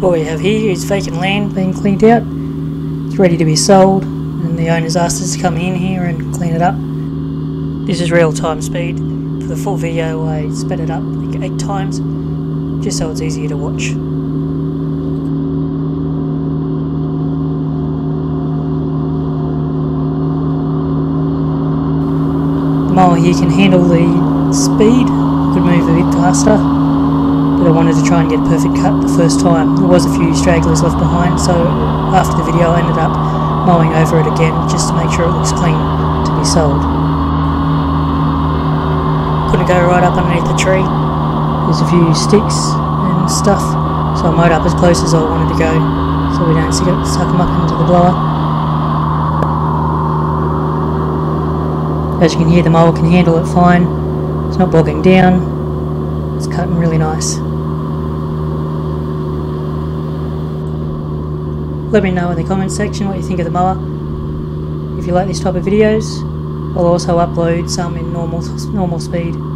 What we have here is vacant land being cleaned out. It's ready to be sold, and the owners asked us to come in here and clean it up. This is real time speed. For the full video I sped it up like 8 times, just so it's easier to watch. The mower here can handle the speed, could move a bit faster, but I wanted to try and get a perfect cut the first time. There was a few stragglers left behind, so after the video I ended up mowing over it again just to make sure it looks clean to be sold. Couldn't go right up underneath the tree. There's a few sticks and stuff, so I mowed up as close as I wanted to go so we don't suck them up into the blower. As you can hear, the mower can handle it fine. It's not bogging down. It's cutting really nice. Let me know in the comments section what you think of the mower. If you like this type of videos, I'll also upload some in normal speed.